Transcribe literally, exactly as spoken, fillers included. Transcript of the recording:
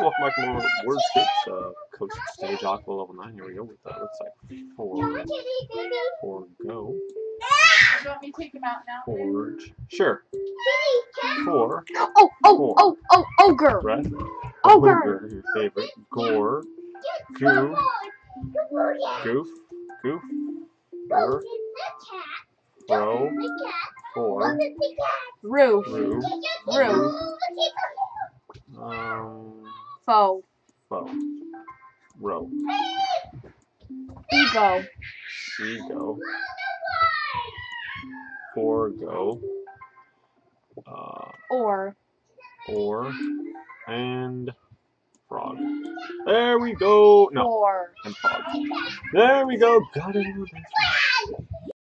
welcome back to more Wordscapes, uh, Coast Stage Aqua level nine. Here we go with that. Looks like four, four go. Do you want me to take them out now? Forge. Sure. Four. Oh, oh, Four. oh, oh, ogre. Breath. Ogre. Ogre, your favorite. Gore. Goo. Goof. Goof. Four. Row. Four. Roof. Roo. Roof. Um. Foe. Foe. Row. Ego. Ego. Four go. Uh, Or. or. And. Frog. There we go. No. Or. And frog. There we go. Got it.